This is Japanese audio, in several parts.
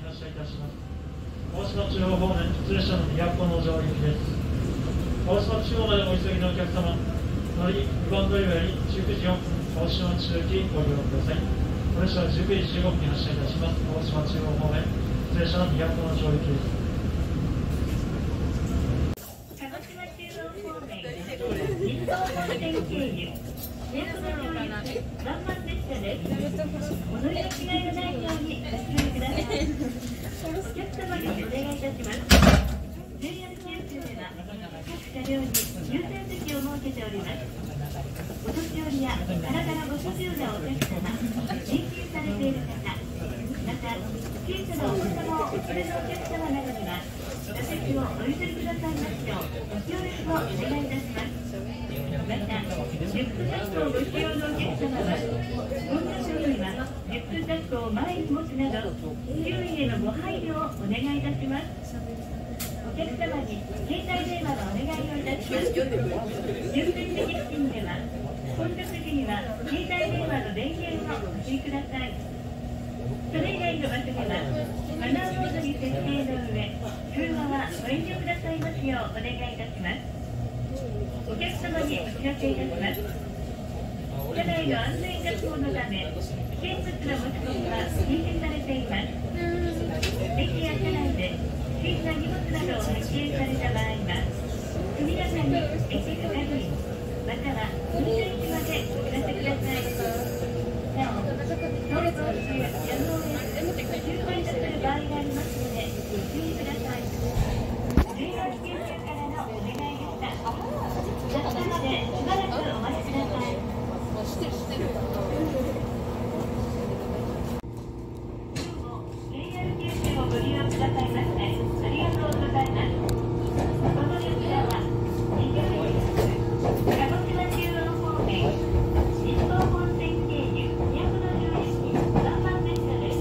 発車いたします。大島中央方面普通列車の都の上陸です。大島中央までお急ぎのお客様、乗り2番乗り場より19時4分、大島中駅ご利用ください。これ車は19時15分に発車いたします。大島中央方面普通列車の都の上陸です。 鹿児島中央方面、日東本線経由、都の上陸ワンマン列車です。お乗り間違いのないようにご注意ください。お客様にお願いいたします。JR九州では各車両に優先席を設けております。お年寄りや体がご不自由なお客様、妊娠されている方、また小さなお子様をお連れのお客様などには座席をお譲りくださいますようご協力をお願いいたします。また、リュックサックをご使用のお客様は、本車掌にはリュックサックを前に持つなど、周囲へのご配慮をお願いいたします。お客様に携帯電話のお願いをいたします。優先席付近では、本車時には携帯電話の電源をご注意ください。それ以外の場所では、マナーモードに設定の上、通話はご遠慮くださいますようお願いいたします。お客様にお知らせいたします。車内の安全確保のため、危険物の持ち込みは禁止されています。駅や車内で不審な荷物などを発見された場合は、速やかに駅係員、または運転手までお知らせください。なお、走行中やむを得ず、休憩とする場合がありますので、ご注意ください。JR九州からのお願いでした。着車までしばらくお待ちください。JR 九州をご利用くださいましてありがとうございます。この列車は20鹿児島中央方面日東本線経由都の上駅ワンマン列車です。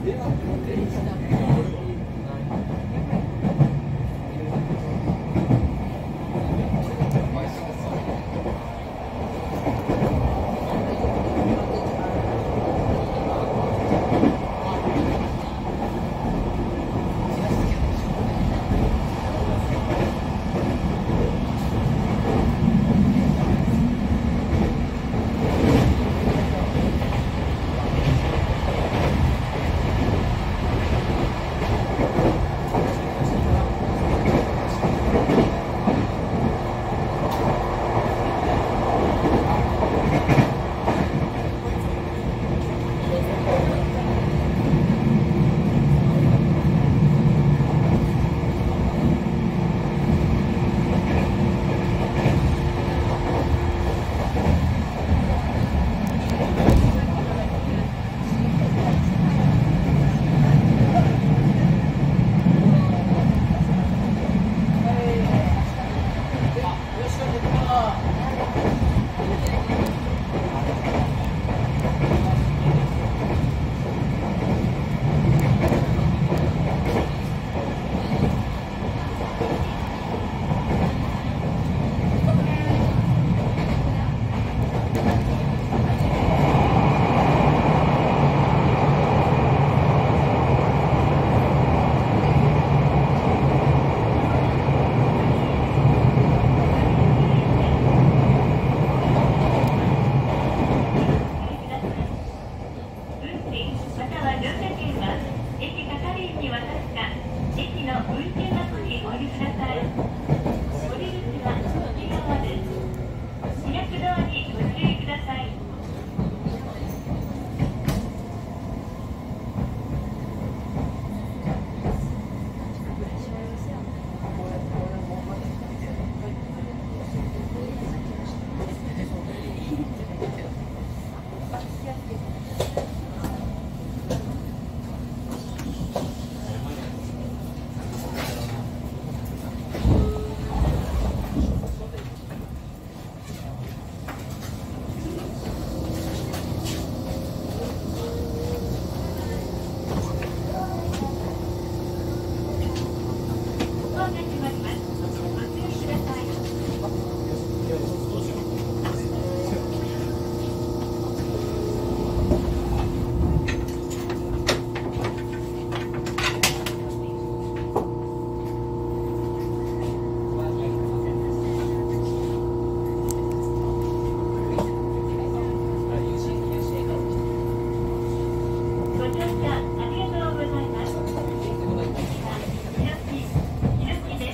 ご乗車ありがとうございます。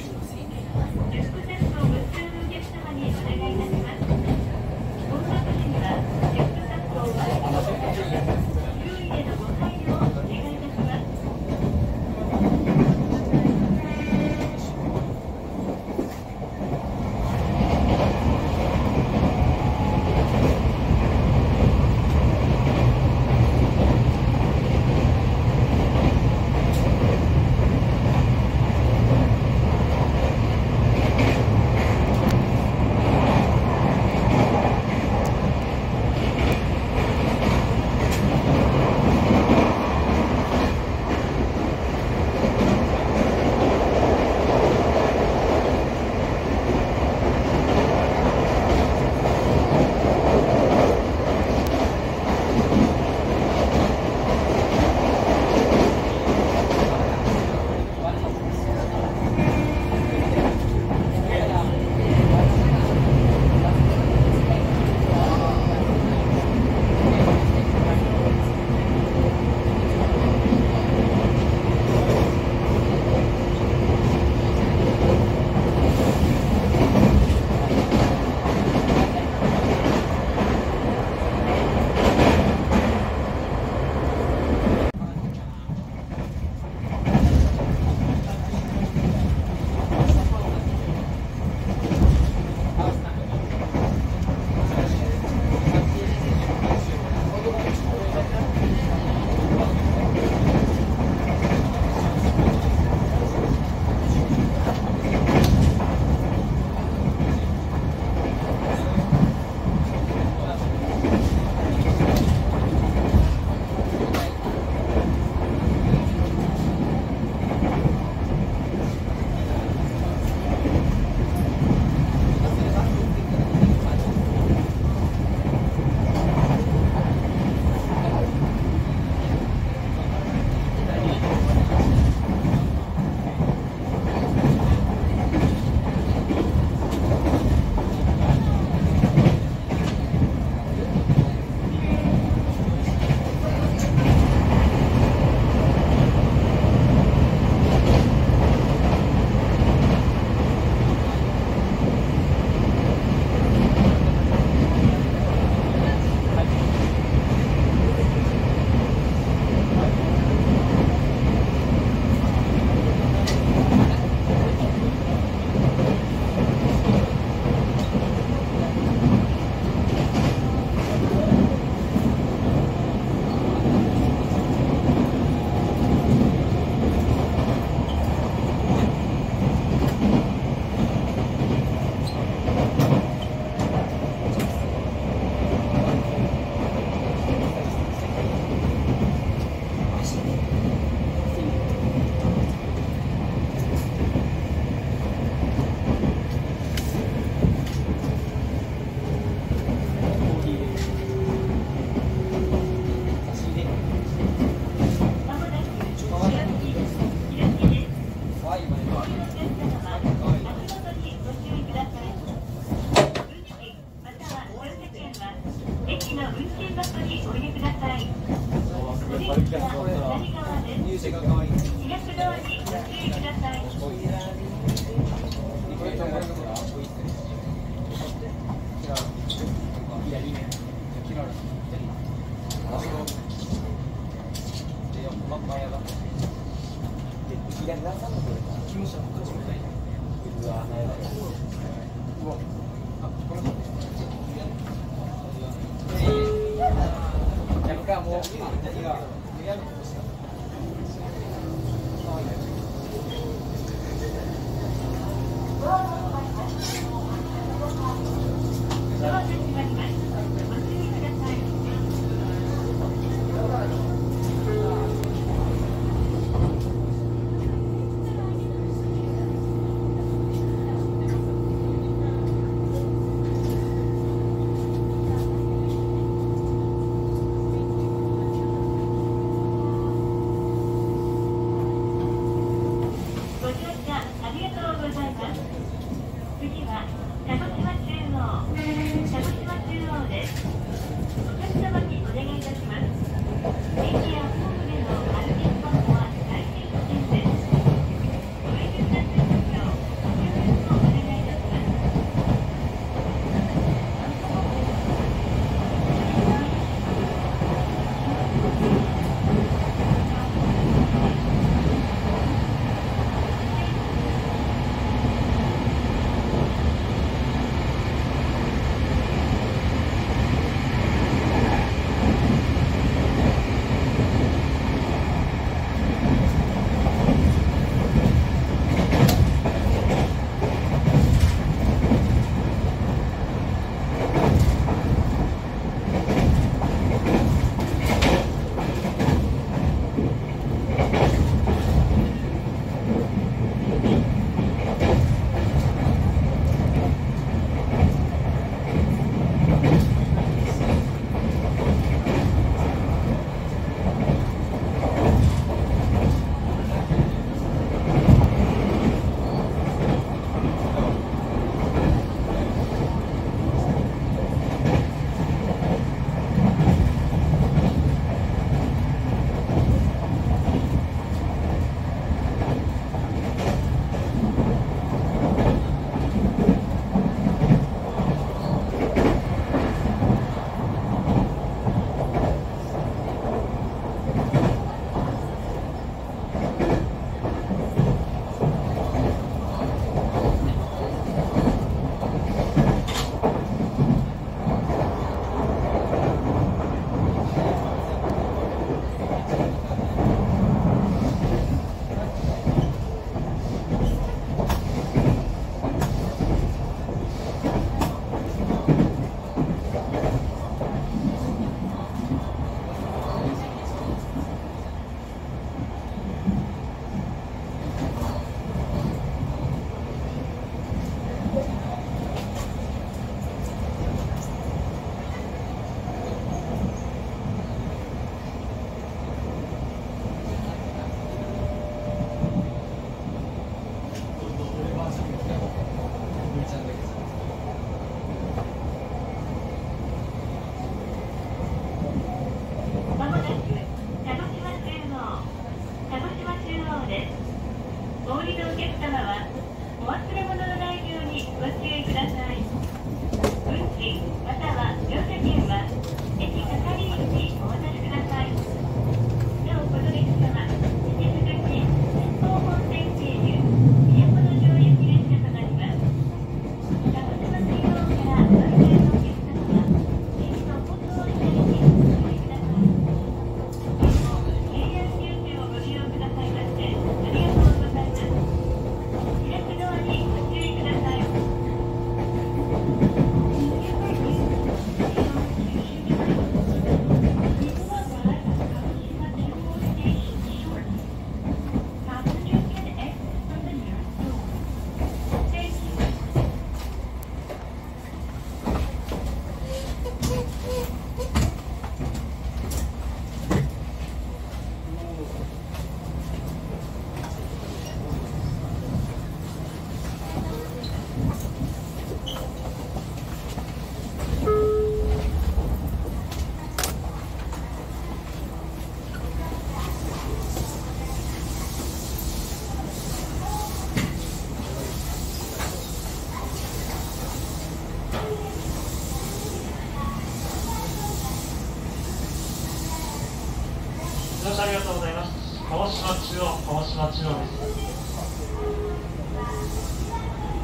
乗車ありがとうございます。川島中央です。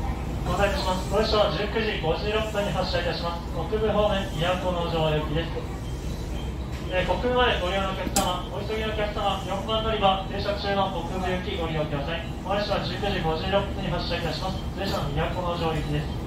ご案内いたします。これは19時56分に発車いたします。国部方面、都城行きです。国部までご利用のお客様、お急ぎのお客様、4番乗り場、停車中の国部行きご利用ください。これは19時56分に発車いたします。電車の都城行きです。